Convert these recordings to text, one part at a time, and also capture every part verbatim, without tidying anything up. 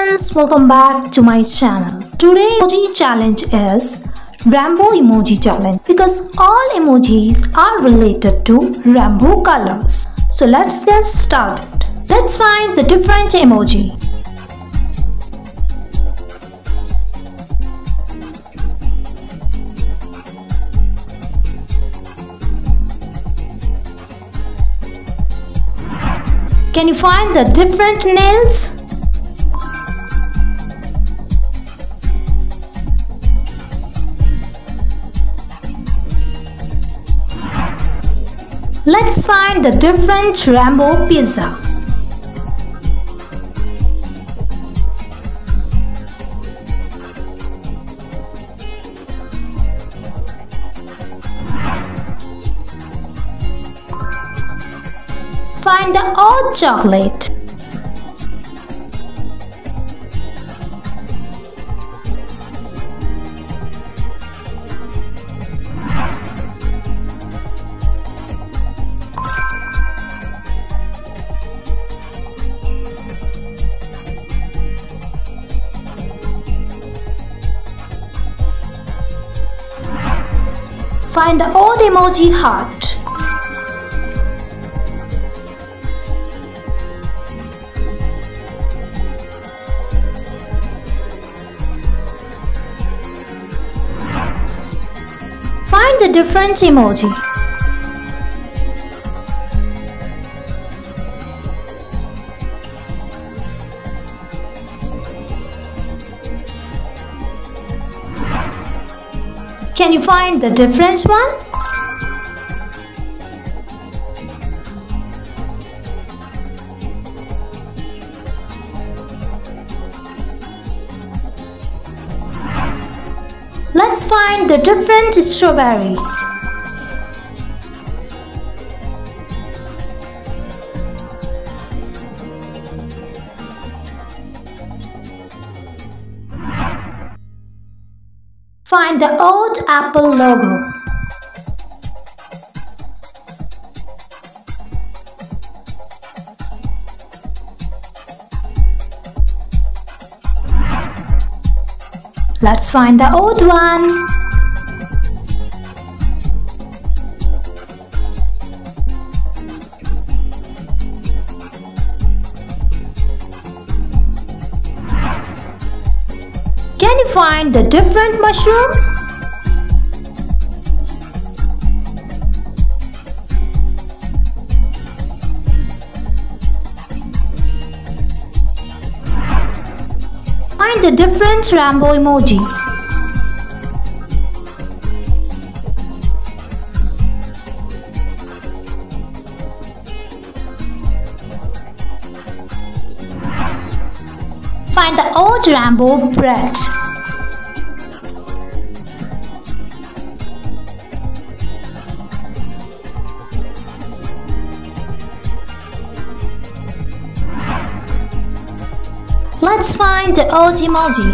friends, welcome back to my channel. Today emoji challenge is Rainbow Emoji Challenge because all emojis are related to rainbow colors. So let's get started. Let's find the different emoji. Can you find the different nails? Let's find the different rainbow pizza. Find the odd chocolate. Find the odd emoji heart. Find the different emoji. Can you find the different one? Let's find the different strawberry. Find the odd apple logo. Let's find the odd one. Can you find the different mushroom? Find the different rainbow emoji. Find the odd rainbow bread. Let's find the odd emoji.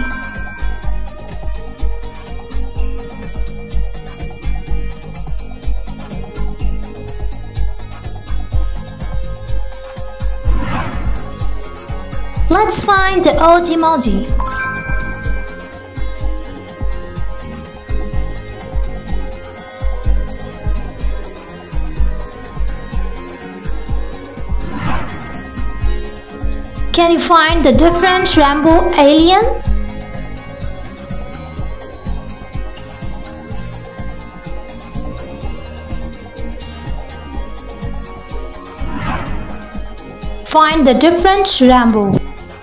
Let's find the odd emoji. Can you find the different rainbow alien? Find the different rainbow.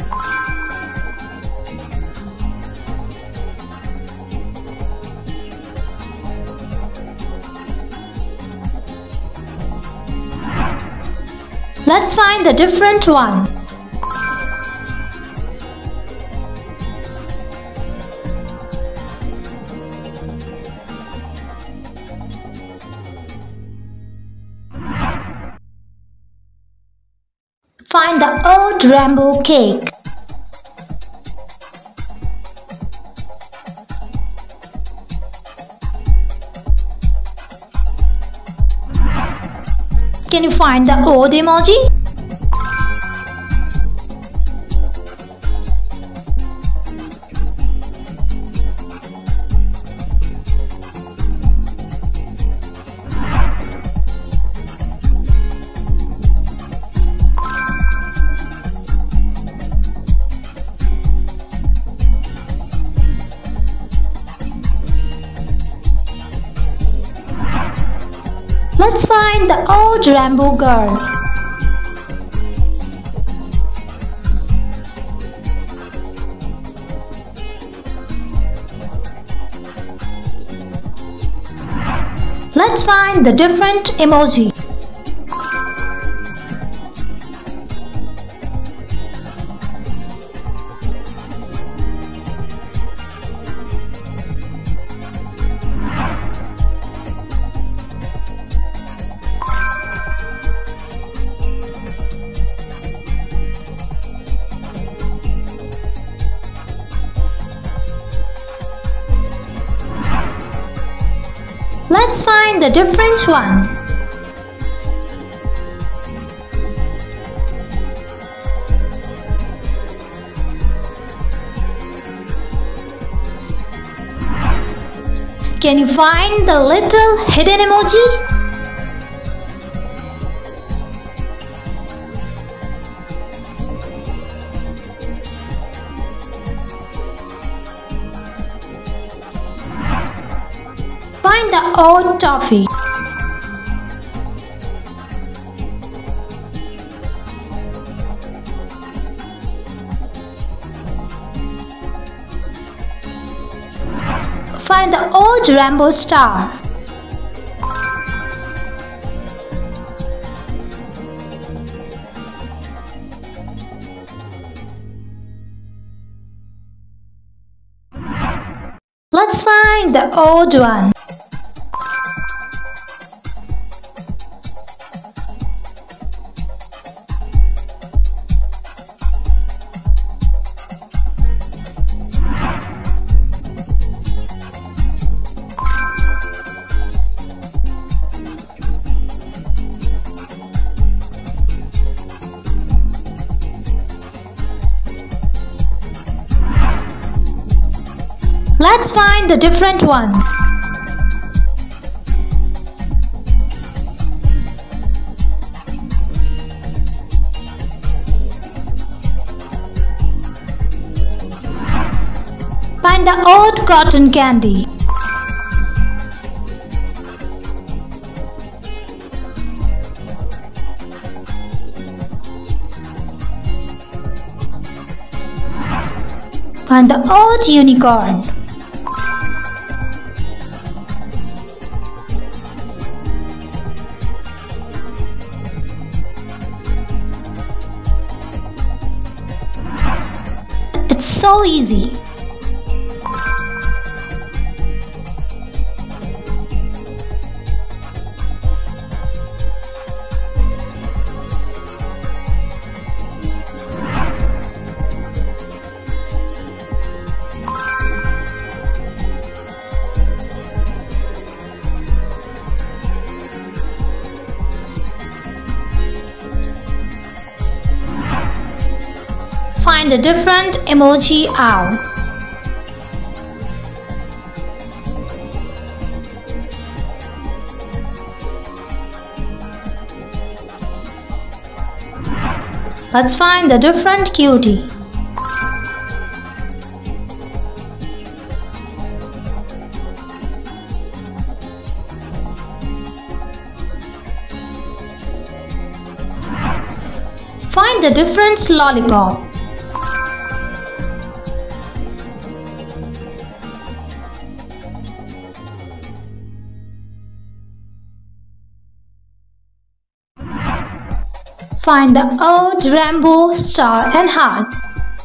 Let's find the different one. Find the odd rainbow cake. Can you find the odd emoji? Let's find the old Rambo girl. Let's find the different emoji. Let's find the different one. Can you find the little hidden emoji? Find the old toffee. Find the old Rambo star. Let's find the old one. Let's find the different one. Find the old cotton candy. Find the old unicorn. It's so easy. Find a different emoji owl. Let's find the different cutie. Find the different lollipop. Find the old Rambo star and heart.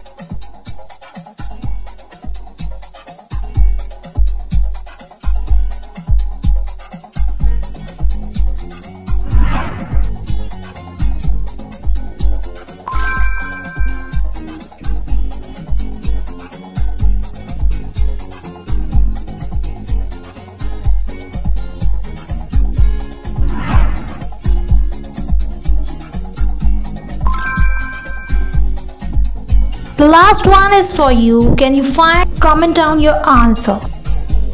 The last one is for you. Can you find? Comment down your answer.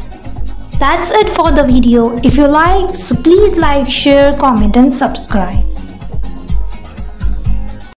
That's it for the video. If you like, so please like, share, comment and subscribe.